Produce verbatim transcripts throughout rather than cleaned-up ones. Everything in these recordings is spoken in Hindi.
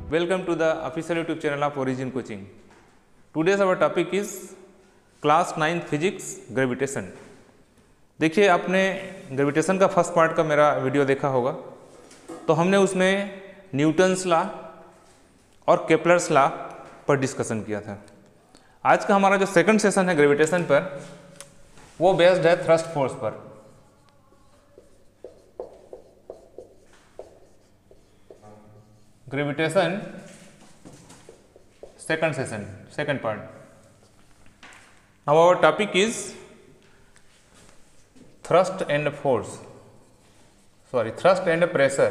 welcome to the official YouTube channel of Origin Coaching. Today's our topic is class ninth physics gravitation. देखिए, आपने ग्रेविटेशन का फर्स्ट पार्ट का मेरा वीडियो देखा होगा, तो हमने उसमें न्यूटन्स लॉ और केपलर्स लॉ पर डिस्कशन किया था। आज का हमारा जो सेकंड सेशन है ग्रेविटेशन पर, वो बेस्ड है थ्रस्ट फोर्स पर। Gravitation second session, second part. Now our topic is thrust and force, sorry thrust and pressure,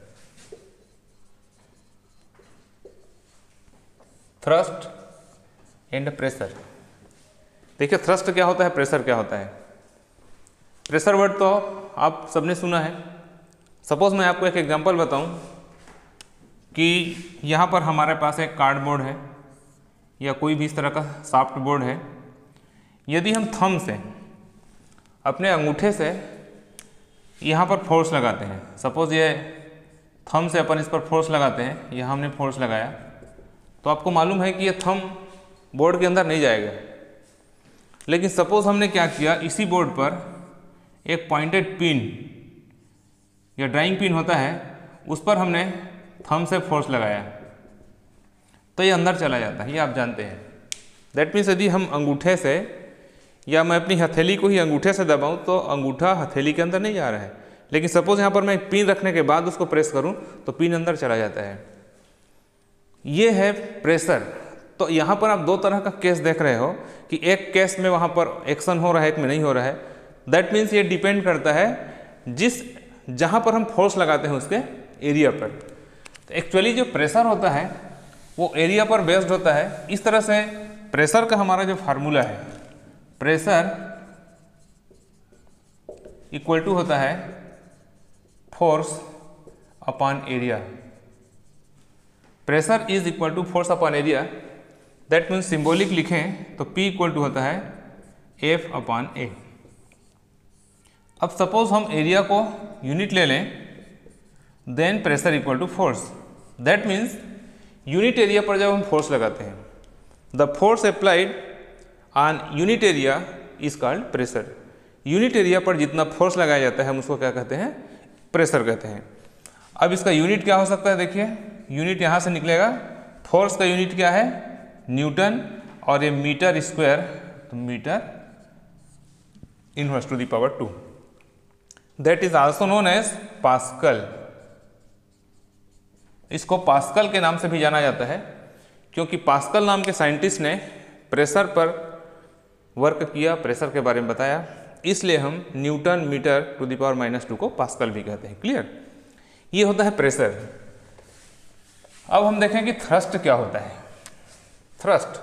thrust and pressure। देखिए, थ्रस्ट क्या होता है, प्रेशर क्या होता है। प्रेशर वर्ड तो आप सबने सुना है। सपोज मैं आपको एक एग्जांपल बताऊं कि यहाँ पर हमारे पास एक कार्डबोर्ड है या कोई भी इस तरह का सॉफ्ट बोर्ड है। यदि हम थंब से, अपने अंगूठे से यहाँ पर फोर्स लगाते हैं, सपोज ये थंब से अपन इस पर फोर्स लगाते हैं, यहाँ हमने फोर्स लगाया, तो आपको मालूम है कि ये थंब बोर्ड के अंदर नहीं जाएगा। लेकिन सपोज हमने क्या किया, इसी बोर्ड पर एक पॉइंटेड पिन या ड्राइंग पिन होता है, उस पर हमने थंब से फोर्स लगाया, तो ये अंदर चला जाता है, ये आप जानते हैं। दैट मीन्स यदि हम अंगूठे से या मैं अपनी हथेली को ही अंगूठे से दबाऊं तो अंगूठा हथेली के अंदर नहीं जा रहा है। लेकिन सपोज यहाँ पर मैं पिन रखने के बाद उसको प्रेस करूं तो पिन अंदर चला जाता है। ये है प्रेशर। तो यहाँ पर आप दो तरह का केस देख रहे हो कि एक केस में वहाँ पर एक्शन हो रहा है, एक में नहीं हो रहा है। दैट मीन्स ये डिपेंड करता है जिस जहाँ पर हम फोर्स लगाते हैं उसके एरिया पर। तो एक्चुअली जो प्रेशर होता है वो एरिया पर बेस्ड होता है। इस तरह से प्रेशर का हमारा जो फार्मूला है, प्रेशर इक्वल टू होता है force upon area. Pressure is equal to force upon area. That means symbolic लिखें तो P इक्वल टू होता है F अपॉन ए। अब सपोज हम एरिया को यूनिट ले लें, then pressure equal to force. That means unit area पर जब हम फोर्स लगाते हैं, the force applied on unit area is called pressure. Unit area पर जितना फोर्स लगाया जाता है हम उसको क्या कहते हैं, प्रेशर कहते हैं। अब इसका यूनिट क्या हो सकता है, देखिए यूनिट यहाँ से निकलेगा। फोर्स का यूनिट क्या है, न्यूटन, और ये मीटर स्क्वायर, तो metre inverse to the power two. That is also known as pascal. इसको पास्कल के नाम से भी जाना जाता है क्योंकि पास्कल नाम के साइंटिस्ट ने प्रेशर पर वर्क किया, प्रेशर के बारे में बताया, इसलिए हम newton metre to the power minus two को पास्कल भी कहते हैं। क्लियर? ये होता है प्रेशर। अब हम देखें कि थ्रस्ट क्या होता है। Thrust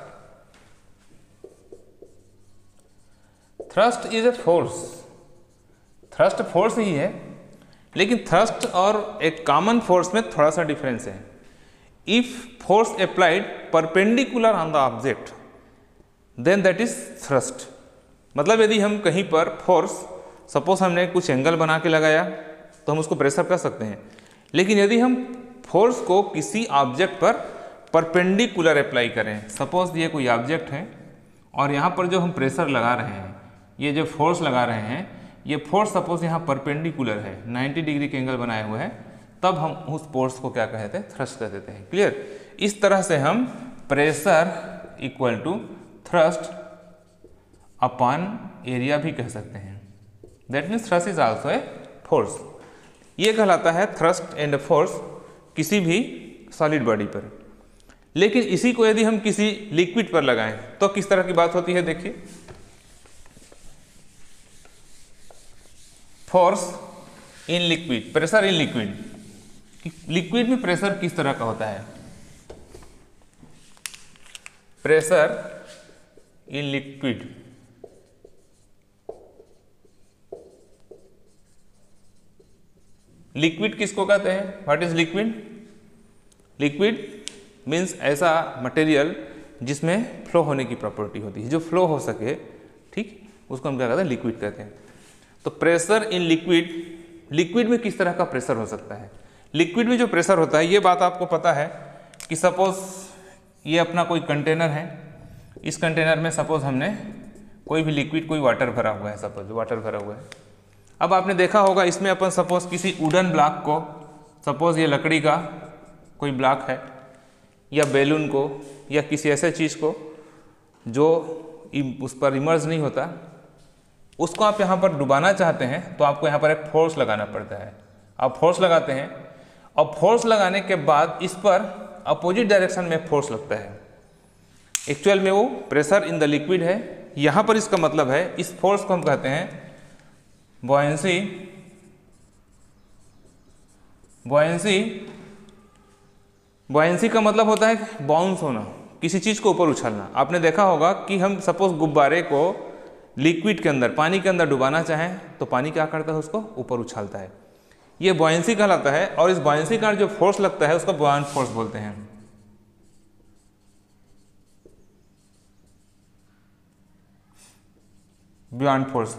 thrust is a force. Thrust force ही है, लेकिन थ्रस्ट और एक कॉमन फोर्स में थोड़ा सा डिफरेंस है। If force applied perpendicular on the object then that is thrust. मतलब यदि हम कहीं पर फोर्स, सपोज हमने कुछ एंगल बना के लगाया तो हम उसको प्रेशर कर सकते हैं। लेकिन यदि हम फोर्स को किसी ऑब्जेक्ट पर परपेंडिकुलर अप्लाई करें, सपोज ये कोई ऑब्जेक्ट है और यहाँ पर जो हम प्रेशर लगा रहे हैं, ये जो फोर्स लगा रहे हैं, ये फोर्स सपोज यहाँ परपेंडिकुलर है, नाइन्टी डिग्री के एंगल बनाए हुए हैं, तब हम उस फोर्स को क्या कहते हैं, थ्रस्ट कह देते हैं। क्लियर? इस तरह से हम pressure equal to thrust upon area भी कह सकते हैं। That means thrust is also a force. ये कहलाता है थ्रस्ट एंड फोर्स किसी भी सॉलिड बॉडी पर। लेकिन इसी को यदि हम किसी लिक्विड पर लगाएं तो किस तरह की बात होती है, देखिए। Force in liquid, pressure in liquid. Liquid में प्रेशर किस तरह का होता है, प्रेशर इन लिक्विड। लिक्विड किसको कहते हैं, what is liquid? Liquid means ऐसा मटेरियल जिसमें फ्लो होने की प्रॉपर्टी होती है, जो फ्लो हो सके, ठीक, उसको हम क्या कहते हैं, लिक्विड कहते हैं। तो प्रेशर इन लिक्विड, लिक्विड में किस तरह का प्रेशर हो सकता है। लिक्विड में जो प्रेशर होता है, ये बात आपको पता है कि सपोज ये अपना कोई कंटेनर है, इस कंटेनर में सपोज हमने कोई भी लिक्विड, कोई वाटर भरा हुआ है, सपोज वाटर भरा हुआ है। अब आपने देखा होगा इसमें अपन सपोज किसी वुडन ब्लॉक को, सपोज ये लकड़ी का कोई ब्लॉक है, या बैलून को, या किसी ऐसे चीज़ को जो उस पर इमर्ज नहीं होता, उसको आप यहाँ पर डुबाना चाहते हैं तो आपको यहाँ पर एक फोर्स लगाना पड़ता है। आप फोर्स लगाते हैं और फोर्स लगाने के बाद इस पर अपोजिट डायरेक्शन में फोर्स लगता है। एक्चुअल में वो प्रेशर इन द लिक्विड है। यहाँ पर इसका मतलब है इस फोर्स को हम कहते हैं बॉयंसी। बॉयंसी बॉयंसी का मतलब होता है बाउंस होना, किसी चीज़ को ऊपर उछालना। आपने देखा होगा कि हम सपोज गुब्बारे को लिक्विड के अंदर, पानी के अंदर डुबाना चाहें तो पानी क्या करता है, उसको ऊपर उछालता है। ये बॉयंसी कहलाता है। और इस बॉयंसी का जो फोर्स लगता है उसको बुआंट फोर्स बोलते हैं। बुआंट फोर्स।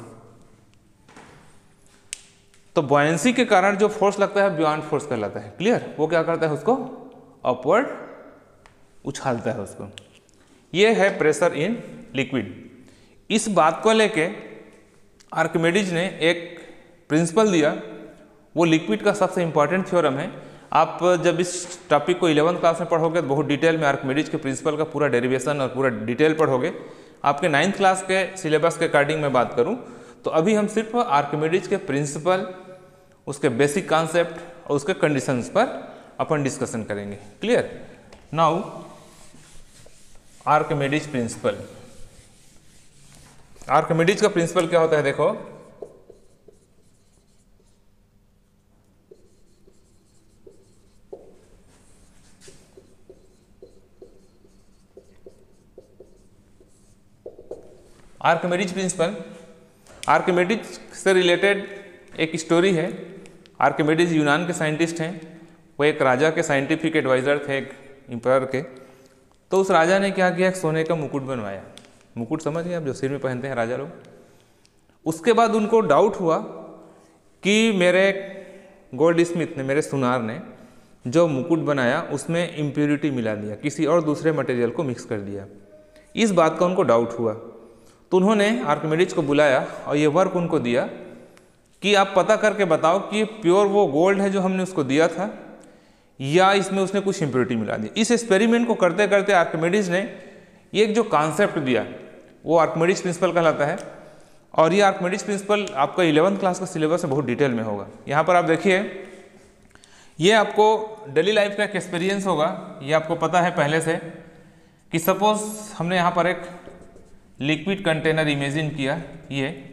तो बॉयंसी के कारण जो फोर्स लगता है बुआंट फोर्स कहलाता है। क्लियर? वो क्या करता है, उसको अपवर्ड उछालता है उसको। ये है प्रेशर इन लिक्विड। इस बात को लेके आर्किमिडीज ने एक प्रिंसिपल दिया, वो लिक्विड का सबसे इंपॉर्टेंट थ्योरम है। आप जब इस टॉपिक को इलेवंथ क्लास में पढ़ोगे तो बहुत डिटेल में आर्किमिडीज के प्रिंसिपल का पूरा डेरिवेशन और पूरा डिटेल पढ़ोगे। आपके नाइन्थ क्लास के सिलेबस के अकॉर्डिंग मैं बात करूं तो अभी हम सिर्फ आर्किमिडीज के प्रिंसिपल, उसके बेसिक कॉन्सेप्ट और उसके कंडीशंस पर अपन डिस्कशन करेंगे। Clear? Now Archimedes principle. Archimedes का प्रिंसिपल क्या होता है, देखो। आर्किमिडीज प्रिंसिपल, आर्किमिडीज से रिलेटेड एक स्टोरी है। आर्किमिडीज यूनान के साइंटिस्ट हैं। वो एक राजा के साइंटिफिक एडवाइज़र थे, एक एम्पायर के। तो उस राजा ने क्या किया, एक सोने का मुकुट बनवाया। मुकुट समझ गए आप, जो सिर में पहनते हैं राजा लोग। उसके बाद उनको डाउट हुआ कि मेरे गोल्ड स्मिथ ने, मेरे सुनार ने जो मुकुट बनाया उसमें इम्प्योरिटी मिला दिया, किसी और दूसरे मटेरियल को मिक्स कर दिया। इस बात का उनको डाउट हुआ तो उन्होंने आर्किमिडीज को बुलाया और ये वर्क उनको दिया कि आप पता करके बताओ कि प्योर वो गोल्ड है जो हमने उसको दिया था या इसमें उसने कुछ इम्प्योरिटी मिला दी। इस एक्सपेरिमेंट को करते करते आर्किमिडीज ने एक जो कॉन्सेप्ट दिया वो आर्किमिडीज प्रिंसिपल कहलाता है। और ये आर्किमिडीज प्रिंसिपल आपका इलेवंथ क्लास का सिलेबस में बहुत डिटेल में होगा। यहाँ पर आप देखिए, ये आपको डेली लाइफ का एक एक्सपीरियंस होगा। ये आपको पता है पहले से कि सपोज हमने यहाँ पर एक लिक्विड कंटेनर इमेजिन किया, ये,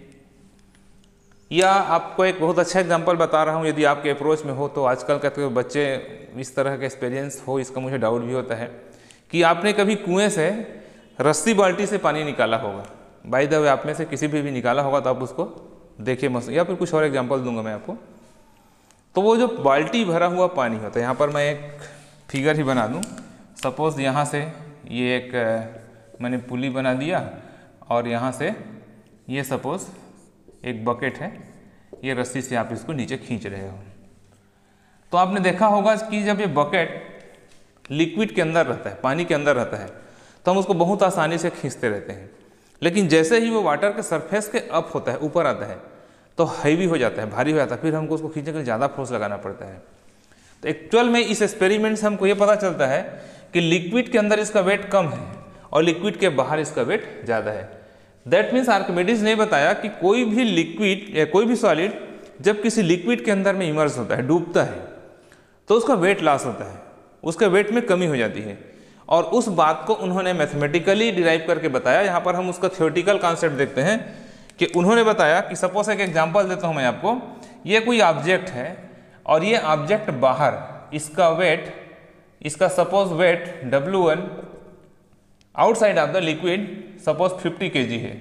या आपको एक बहुत अच्छा एग्जांपल बता रहा हूँ। यदि आपके अप्रोच में हो तो आजकल का तो बच्चे इस तरह का एक्सपीरियंस हो, इसका मुझे डाउट भी होता है कि आपने कभी कुएं से रस्सी बाल्टी से पानी निकाला होगा। बाय द वे आप में से किसी भी भी निकाला होगा तो आप उसको देखिए मस्त, या फिर कुछ और एग्जांपल दूंगा मैं आपको। तो वो जो बाल्टी भरा हुआ पानी होता है, यहाँ पर मैं एक फिगर ही बना दूँ। सपोज यहाँ से ये एक मैंने पुली बना दिया और यहाँ से ये सपोज एक बकेट है, ये रस्सी से आप इसको नीचे खींच रहे हो। तो आपने देखा होगा कि जब ये बकेट लिक्विड के अंदर रहता है, पानी के अंदर रहता है, तो हम उसको बहुत आसानी से खींचते रहते हैं। लेकिन जैसे ही वो वाटर के सरफेस के अप होता है, ऊपर आता है, तो हैवी हो जाता है, भारी हो जाता है, फिर हमको उसको खींचने के लिए ज़्यादा फोर्स लगाना पड़ता है। तो एक्चुअल में इस एक्सपेरिमेंट से हमको ये पता चलता है कि लिक्विड के अंदर इसका वेट कम है और लिक्विड के बाहर इसका वेट ज़्यादा है। दैट मीन्स आर्किमिडीज ने बताया कि कोई भी लिक्विड या कोई भी सॉलिड जब किसी लिक्विड के अंदर में इमर्स होता है, डूबता है, तो उसका वेट लॉस होता है, उसके वेट में कमी हो जाती है। और उस बात को उन्होंने मैथमेटिकली डिराइव करके बताया। यहाँ पर हम उसका थ्योरेटिकल कॉन्सेप्ट देखते हैं कि उन्होंने बताया कि सपोज एक एग्जांपल देता हूँ मैं आपको। ये कोई ऑब्जेक्ट है और ये ऑब्जेक्ट बाहर, इसका वेट, इसका suppose weight W one outside of the liquid suppose fifty K G है,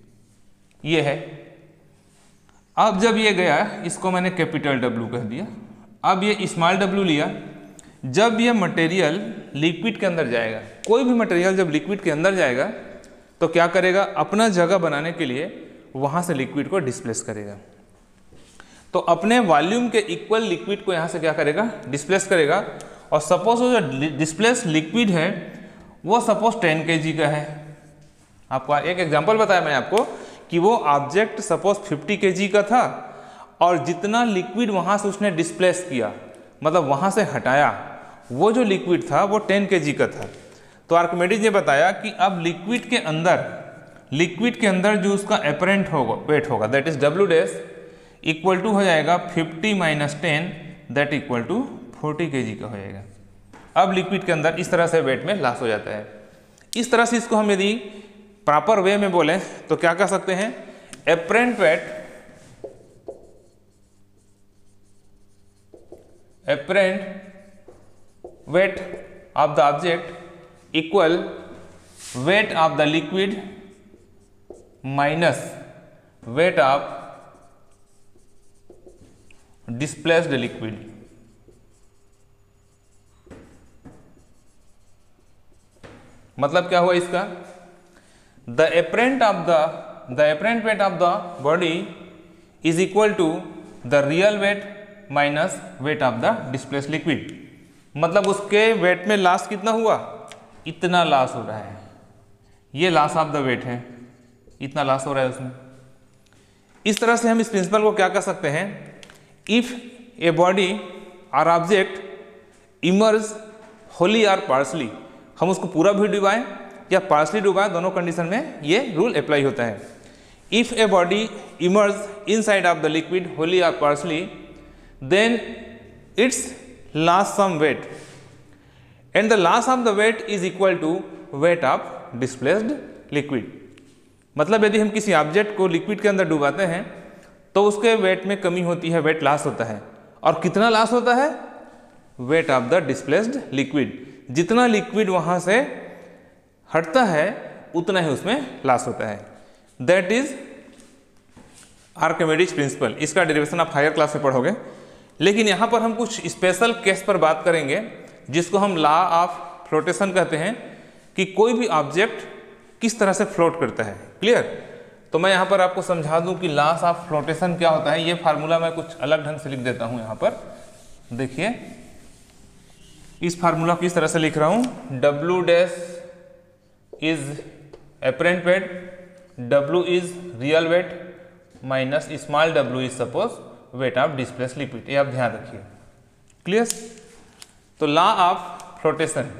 ये है। अब जब ये गया, इसको मैंने कैपिटल डब्ल्यू कह दिया। अब ये स्मॉल डब्ल्यू लिया। जब ये मटेरियल लिक्विड के अंदर जाएगा, कोई भी मटेरियल जब लिक्विड के अंदर जाएगा तो क्या करेगा, अपना जगह बनाने के लिए वहाँ से लिक्विड को डिस्प्लेस करेगा। तो अपने वॉल्यूम के इक्वल लिक्विड को यहाँ से क्या करेगा, डिस्प्लेस करेगा। और सपोज वो जो डिस्प्लेस लिक्विड है वो सपोज टेन केजी का है। आपको एक एग्जांपल बताया मैंने आपको कि वो ऑब्जेक्ट सपोज फिफ्टी केजी का था और जितना लिक्विड वहाँ से उसने डिस्प्लेस किया, मतलब वहाँ से हटाया, वो जो लिक्विड था वो टेन केजी का था। तो आर्किमिडीज ने बताया कि अब लिक्विड के अंदर लिक्विड के अंदर जो उसका एपरेंट होगा वेट होगा that is W dash equal to हो जाएगा fifty minus ten that equal to forty KG का हो जाएगा। अब लिक्विड के अंदर इस तरह से वेट में लॉस हो जाता है। इस तरह से इसको हम यदि प्रॉपर वे में बोलें तो क्या कह सकते हैं, apparent weight apparent weight of the object equal weight of the liquid minus weight of displaced liquid. मतलब क्या हुआ इसका, the apparent of the the apparent weight of the body is equal to the real weight minus weight of the displaced liquid. मतलब उसके वेट में लॉस कितना हुआ, इतना लॉस हो रहा है, ये लॉस ऑफ द वेट है, इतना लॉस हो रहा है उसमें। इस तरह से हम इस प्रिंसिपल को क्या कर सकते हैं, इफ ए बॉडी और ऑब्जेक्ट इमर्ज होली और पार्सली, हम उसको पूरा भी डुबाएं या पार्सली डुबाएं, दोनों कंडीशन में ये रूल अप्लाई होता है। If a body emerge inside of the liquid wholly और partially then its loss some weight and the loss of the weight is equal to weight of displaced liquid। मतलब यदि हम किसी ऑब्जेक्ट को लिक्विड के अंदर डुबाते हैं तो उसके वेट में कमी होती है, वेट लॉस होता है। और कितना लॉस होता है, weight of the displaced liquid. जितना लिक्विड वहां से हटता है उतना ही उसमें लॉस होता है। That is Archimedes principle. इसका डेरिवेशन आप हायर क्लास में पढ़ोगे, लेकिन यहाँ पर हम कुछ स्पेशल केस पर बात करेंगे जिसको हम लॉ ऑफ फ्लोटेशन कहते हैं, कि कोई भी ऑब्जेक्ट किस तरह से फ्लोट करता है। क्लियर। तो मैं यहाँ पर आपको समझा दूँ कि लॉस ऑफ फ्लोटेशन क्या होता है। ये फार्मूला मैं कुछ अलग ढंग से लिख देता हूँ यहाँ पर, देखिए इस फार्मूला को इस तरह से लिख रहा हूँ, W dash is apparent weight, W is real weight minus small W is suppose weight of displace liquid. ये आप ध्यान रखिए। क्लियर। तो लॉ ऑफ फ्लोटेशन,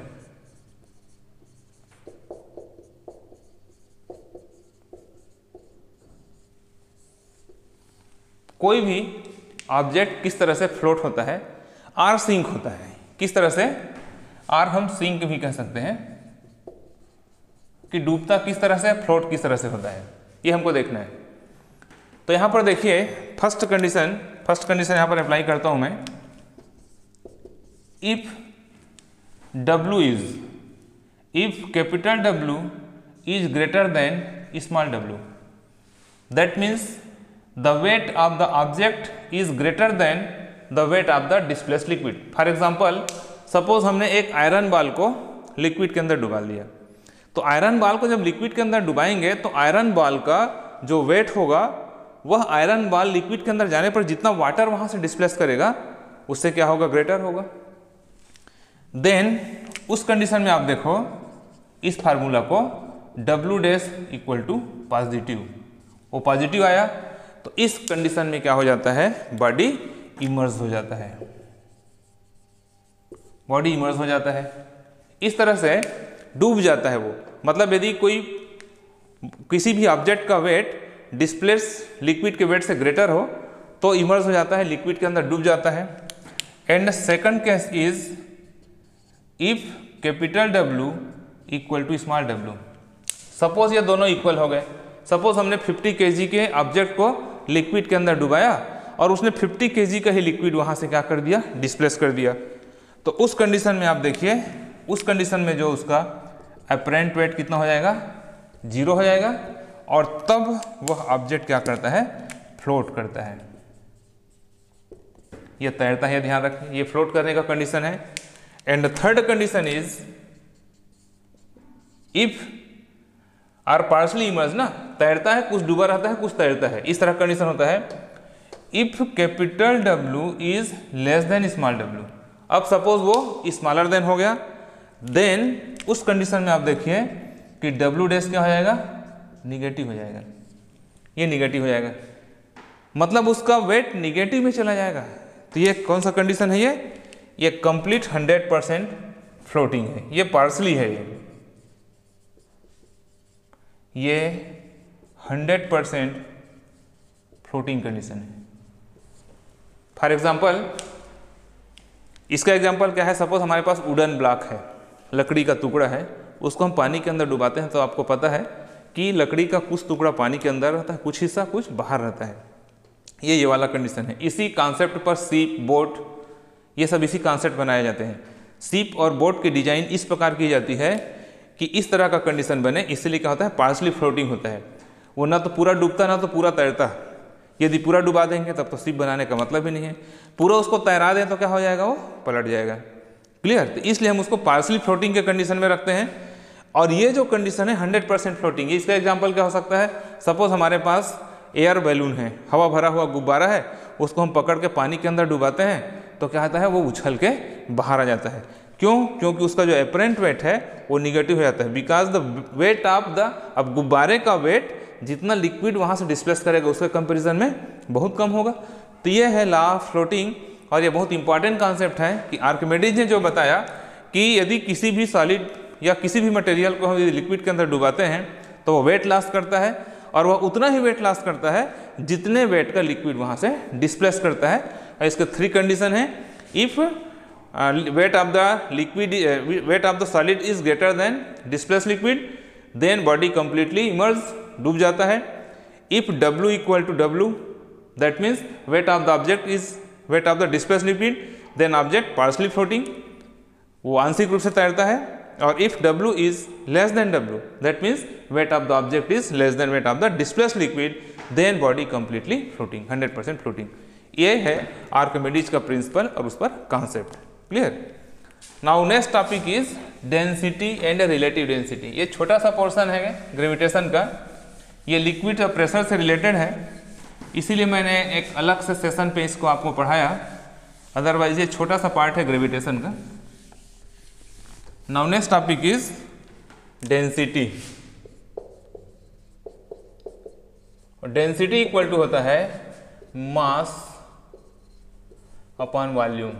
कोई भी ऑब्जेक्ट किस तरह से फ्लोट होता है, आर सिंक होता है। किस तरह से, आर हम सिंक भी कह सकते हैं, कि डूबता किस तरह से, फ्लोट किस तरह से होता है, ये हमको देखना है। तो यहां पर देखिए फर्स्ट कंडीशन, फर्स्ट कंडीशन यहां पर अप्लाई करता हूं मैं, if W is if capital W is greater than small w, that means the weight of the object is greater than the weight of the displaced liquid. For example suppose हमने एक आयरन बॉल को लिक्विड के अंदर डुबा लिया, तो आयरन बॉल को जब लिक्विड के अंदर डुबाएंगे तो आयरन बॉल का जो वेट होगा वह आयरन बॉल लिक्विड के अंदर जाने पर जितना वाटर वहां से डिस्प्लेस करेगा उससे क्या होगा, ग्रेटर होगा। देन उस कंडीशन में आप देखो इस फार्मूला को W dash equal to positive, वो पॉजिटिव आया, तो इस कंडीशन में क्या हो जाता है, बॉडी इमर्ज हो जाता है, बॉडी इमर्ज हो जाता है, इस तरह से डूब जाता है वो। मतलब यदि कोई किसी भी ऑब्जेक्ट का वेट डिस्प्लेस लिक्विड के वेट से ग्रेटर हो तो इमर्ज हो जाता है, लिक्विड के अंदर डूब जाता है। And second case is if capital W equal to small w। Suppose ये दोनों इक्वल हो गए, सपोज हमने फिफ्टी केजी के ऑब्जेक्ट को लिक्विड के अंदर डुबाया और उसने फिफ्टी केजी का ही लिक्विड वहां से क्या कर दिया, डिस्प्लेस कर दिया। तो उस कंडीशन में आप देखिए, उस कंडीशन में जो उसका अपरेंट वेट कितना हो जाएगा, जीरो हो जाएगा, और तब वह ऑब्जेक्ट क्या करता है, फ्लोट करता है, यह तैरता है, ध्यान रखें, ये फ्लोट करने का कंडीशन है। And third condition is if or partially emerge, ना तैरता है, कुछ डूबा रहता है, कुछ तैरता है, इस तरह कंडीशन होता है। If capital W is less than small w, अब सपोज वो स्मॉलर देन हो गया, देन उस कंडीशन में आप देखिए कि डब्ल्यू डैश क्या हो जाएगा, निगेटिव हो जाएगा, ये निगेटिव हो जाएगा, मतलब उसका वेट निगेटिव में चला जाएगा। तो ये कौन सा कंडीशन है, ये ये कंप्लीट हंड्रेड परसेंट फ्लोटिंग है, ये पार्सली है, ये ये हंड्रेड परसेंट फ्लोटिंग कंडीशन है। फॉर एग्जाम्पल इसका एग्जाम्पल क्या है, सपोज हमारे पास वुडन ब्लॉक है, लकड़ी का टुकड़ा है, उसको हम पानी के अंदर डुबाते हैं तो आपको पता है कि लकड़ी का कुछ टुकड़ा पानी के अंदर रहता है, कुछ हिस्सा कुछ बाहर रहता है, ये ये वाला कंडीशन है। इसी कॉन्सेप्ट पर सीप, बोट, ये सब इसी कॉन्सेप्ट बनाए जाते हैं। सीप और बोट की डिजाइन इस प्रकार की जाती है कि इस तरह का कंडीशन बने, इसलिए क्या होता है, पार्शली फ्लोटिंग होता है, वो ना तो पूरा डूबता ना तो पूरा तैरता। यदि पूरा डुबा देंगे तब तो शिप बनाने का मतलब ही नहीं है, पूरा उसको तैरा दें तो क्या हो जाएगा, वो पलट जाएगा। क्लियर? तो इसलिए हम उसको पार्शली फ्लोटिंग के कंडीशन में रखते हैं। और ये जो कंडीशन है हंड्रेड परसेंट फ्लोटिंग, इसका एग्जाम्पल क्या हो सकता है, सपोज हमारे पास एयर बैलून है, हवा भरा हुआ गुब्बारा है, उसको हम पकड़ के पानी के अंदर डुबाते हैं तो क्या होता है, वो उछल के बाहर आ जाता है। क्यों? क्योंकि उसका जो एपरेंट वेट है वो निगेटिव हो जाता है, because the weight of the, अब गुब्बारे का वेट जितना लिक्विड वहाँ से डिस्प्लेस करेगा उसके कंपैरिजन में बहुत कम होगा। तो ये है लॉ ऑफ फ्लोटिंग, और ये बहुत इंपॉर्टेंट कॉन्सेप्ट है कि आर्किमिडीज ने जो बताया कि यदि किसी भी सॉलिड या किसी भी मटेरियल को हम यदि लिक्विड के अंदर डुबाते हैं तो वो वेट लॉस करता है, और वह उतना ही वेट लॉस करता है जितने वेट का लिक्विड वहाँ से डिस्प्लेस करता है। और इसके थ्री कंडीशन है, if weight of the liquid weight of the solid is greater than displace liquid, then body completely emerge, डूब जाता है। If W equal to W, that means weight of the object is weight of the displace liquid, then object partially floating, वो आंशिक रूप से तैरता है। और if W is less than W, that means weight of the object is less then weight of the displace liquid, then body completely floating, hundred percent floating. ये है आर्किमिडीज का प्रिंसिपल और उस पर concept. Clear? Now next topic is density and relative density. ये छोटा सा पोर्शन है ग्रेविटेशन का, ये लिक्विड और प्रेशर से रिलेटेड है, इसीलिए मैंने एक अलग से सेशन पे इसको आपको पढ़ाया, अदरवाइज ये छोटा सा पार्ट है ग्रेविटेशन का। Now next topic is density. Density equal to होता है mass upon volume,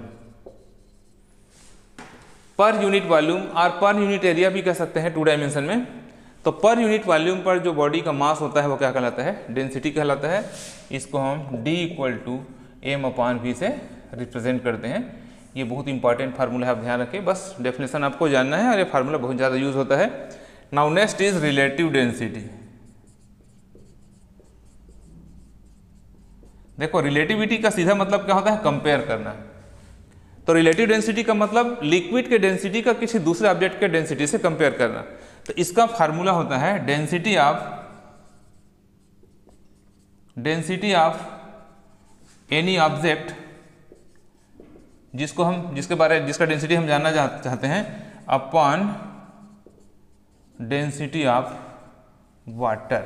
per unit volume और पर यूनिट एरिया भी कह सकते हैं टू डायमेंशन में। तो पर यूनिट वॉल्यूम पर जो बॉडी का मास होता है वो क्या कहलाता है, डेंसिटी कहलाता है। इसको हम D equal to M upon V से रिप्रेजेंट करते हैं। ये बहुत इंपॉर्टेंट फार्मूला है, आप ध्यान रखें, बस डेफिनेशन आपको जानना है, और ये फार्मूला बहुत ज़्यादा यूज होता है। Now next is relative density. देखो रिलेटिविटी का सीधा मतलब क्या होता है, कंपेयर करना। तो रिलेटिव डेंसिटी का मतलब लिक्विड के डेंसिटी का किसी दूसरे ऑब्जेक्ट के डेंसिटी से कंपेयर करना। तो इसका फार्मूला होता है density of density of any object, जिसको हम जिसके बारे जिसका डेंसिटी हम जानना चाहते हैं, अपॉन डेंसिटी ऑफ वाटर।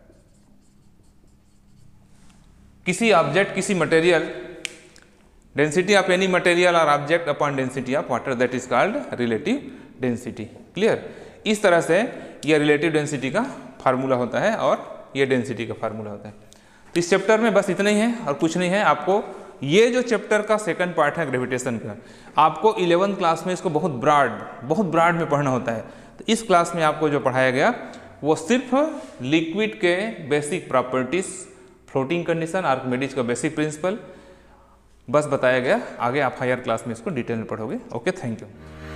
किसी ऑब्जेक्ट, किसी material, density of any material और object upon density of water, that is called relative density. Clear? इस तरह से यह रिलेटिव डेंसिटी का फार्मूला होता है और यह डेंसिटी का फार्मूला होता है। तो इस चैप्टर में बस इतना ही है और कुछ नहीं है। आपको ये जो चैप्टर का सेकंड पार्ट है ग्रेविटेशन का, आपको इलेवेंथ क्लास में इसको बहुत ब्रॉड बहुत ब्रॉड में पढ़ना होता है। तो इस क्लास में आपको जो पढ़ाया गया वो सिर्फ लिक्विड के basic properties, floating condition, Archimedes का बेसिक प्रिंसिपल बस बताया गया। आगे आप हायर क्लास में इसको डिटेल में पढ़ोगे। Okay, thank you.